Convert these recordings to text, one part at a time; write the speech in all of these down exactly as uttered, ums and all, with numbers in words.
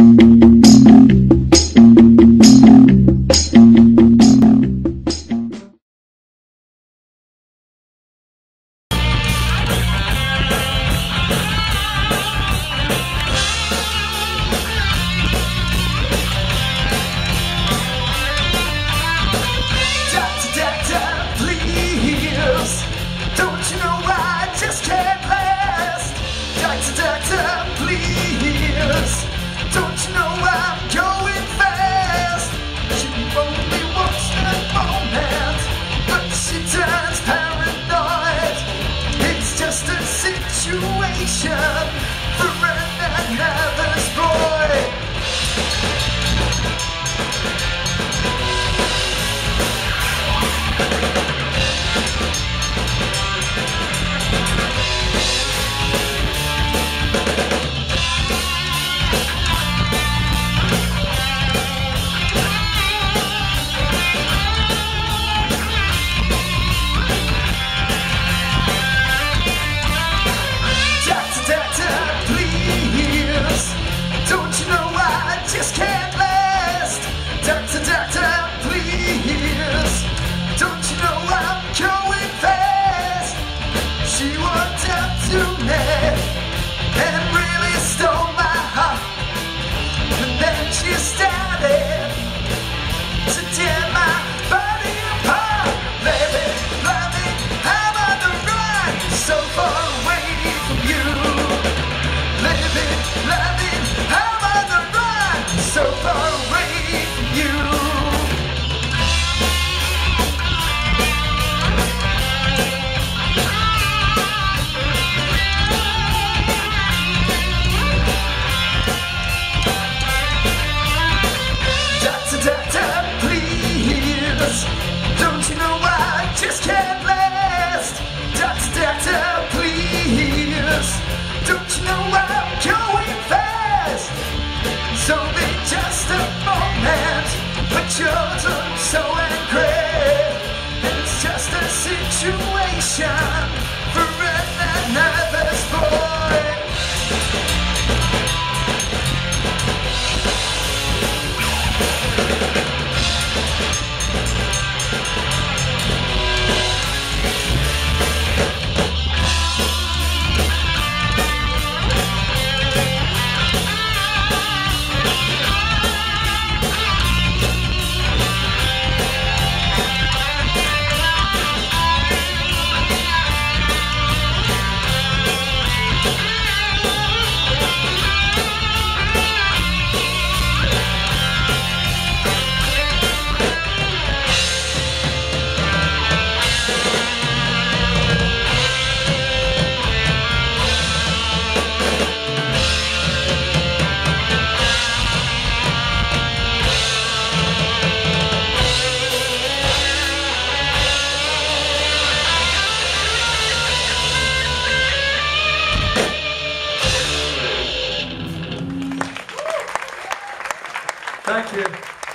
Thank you.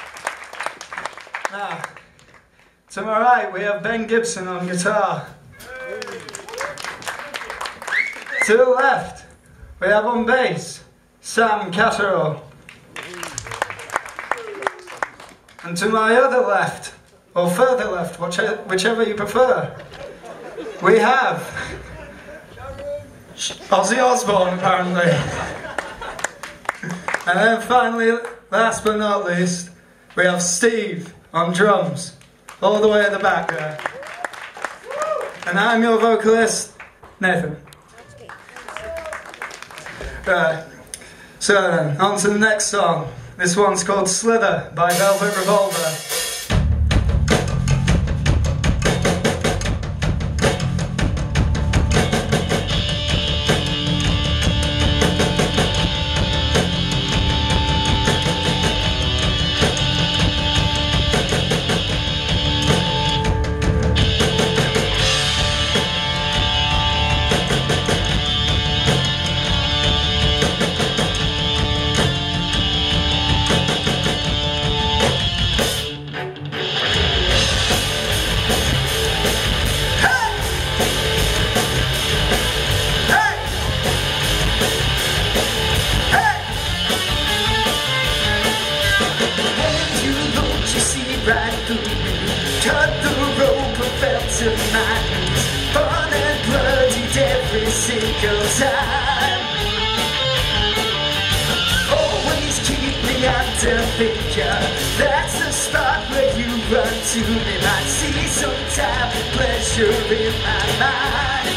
Now, to my right we have Ben Gibson on guitar. To the left we have on bass Sam Catterall. And to my other left, or further left, whichever you prefer, we have Ozzy Osbourne, apparently. And then finally, last but not least, we have Steve on drums, all the way at the back there. And I'm your vocalist, Nathan. Right, so then, on to the next song. This one's called Slither by Velvet Revolver. to think ya. That's the spot where you run to. They might see some type of pleasure in my mind.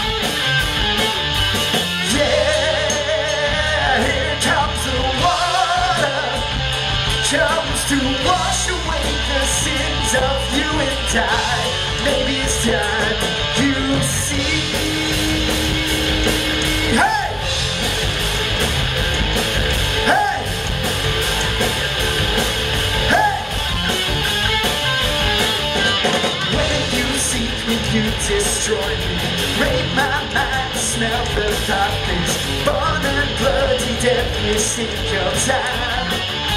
Yeah, here comes the water, comes to wash away the sins of you and I. Maybe it's time you see. Hey! Hey! Hey! When you seek me, you destroy me. Rape my mind, smell the topics. Born and bloody death, you seek your time.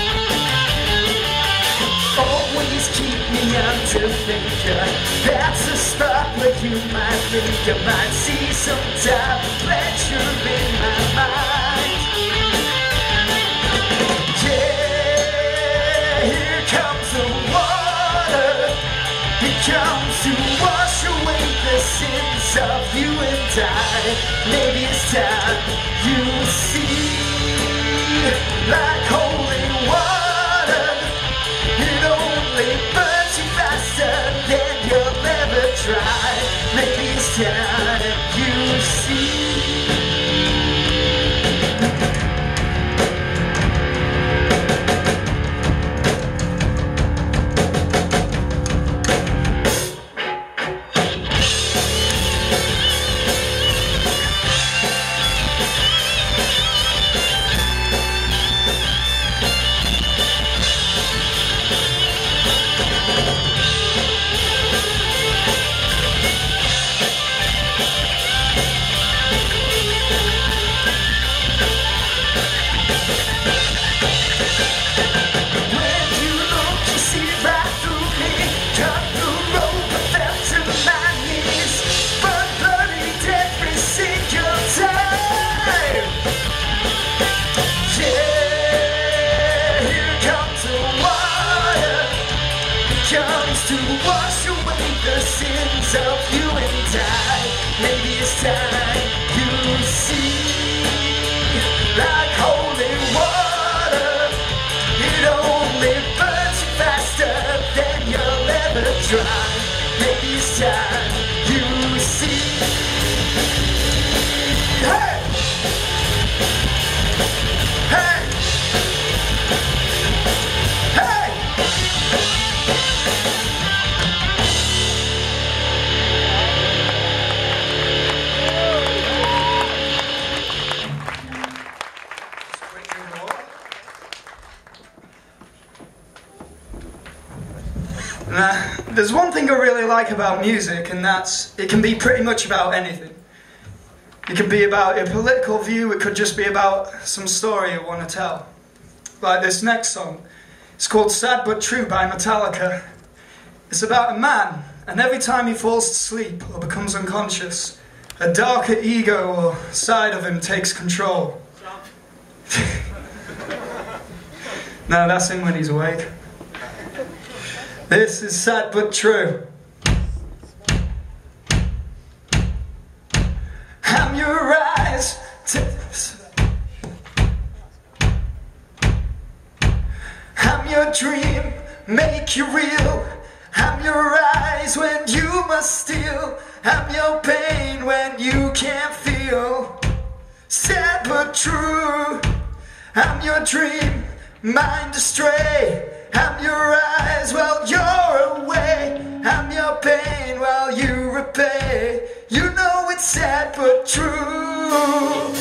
Always keep me under thinker. That's a spot where you might think you might see some type of pleasure in my mind. Yeah, here comes the water. It comes to wash away the sins of you and I. Maybe it's time you see, like holy water. It only burns you faster than you'll ever try. Maybe it's time you see. Comes to wash away the sins of you and I. Maybe it's time you see, like holy water. It only burns you faster than you'll ever try. Maybe it's time you see. Hey! Hey! Hey! Now, there's one thing I really like about music, and that's it can be pretty much about anything. It can be about a political view, it could just be about some story you want to tell. Like this next song. It's called Sad But True by Metallica. It's about a man, and every time he falls to sleep or becomes unconscious, a darker ego or side of him takes control. No, that's him when he's awake. This is sad but true. I'm your eyes. I'm your dream, make you real. I'm your eyes when you must steal. I'm your pain when you can't feel. Sad but true. I'm your dream, mind astray. I'm your eyes while you're away. I'm your pain while you repay. You know it's sad but true.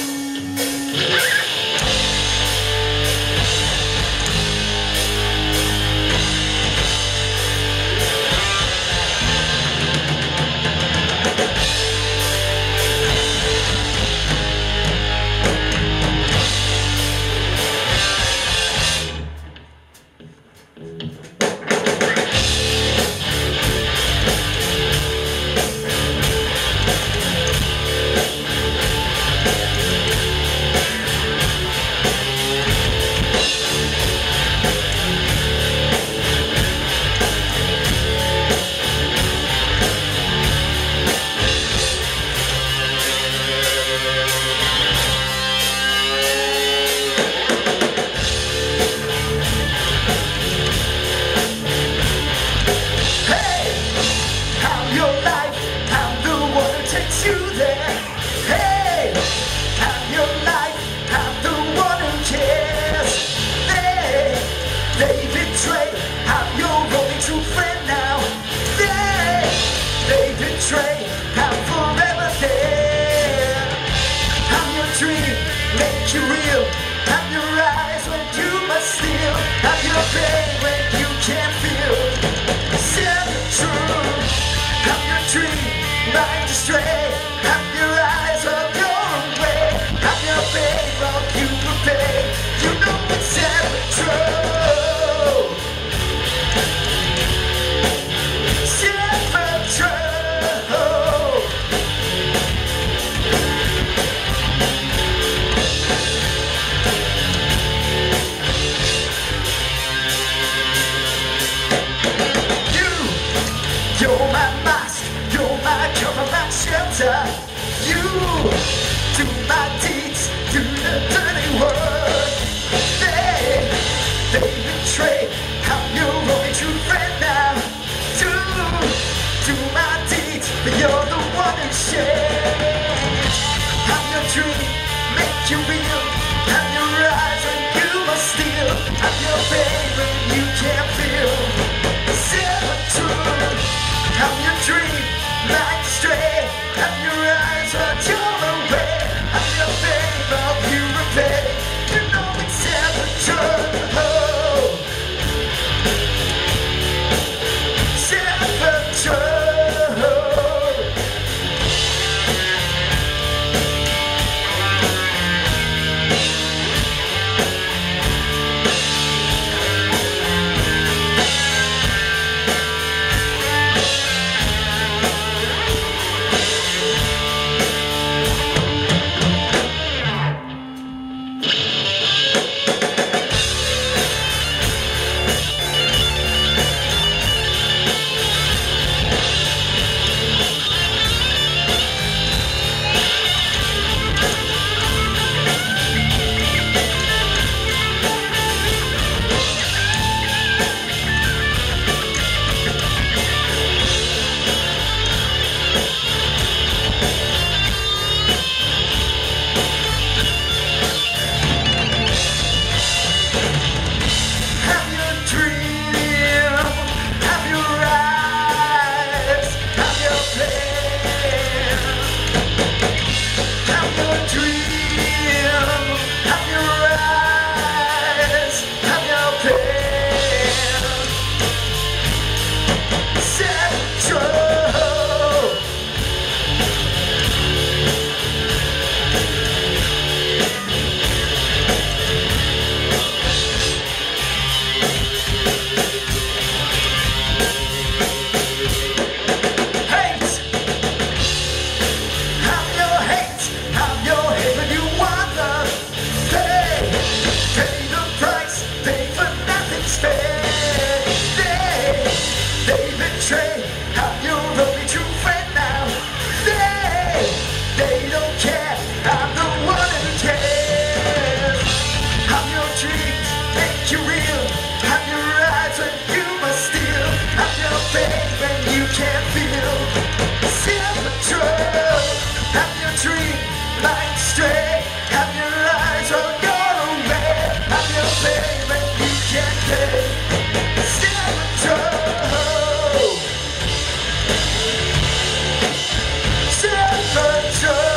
make you real. I'm your eyes when you must steal. I'm your pain when you can't feel. Self-control. I'm your dream, mind stray. I'm your eyes all gone away. I'm your pain when you can't pay. Self-control. Self-control.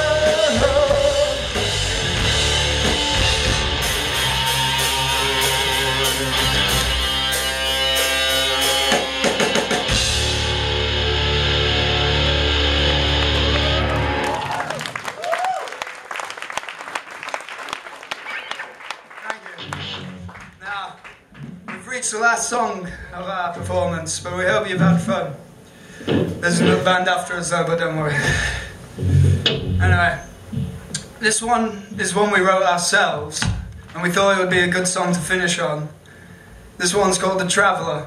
Now, we've reached the last song of our performance, but we hope you've had fun. There's another band after us though, but don't worry. Anyway, this one is one we wrote ourselves, and we thought it would be a good song to finish on. This one's called The Traveller.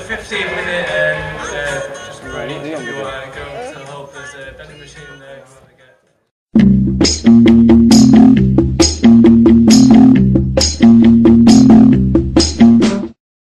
fifteen minute and uh, just ready to uh, go to help. There's a vending machine there if you want to get.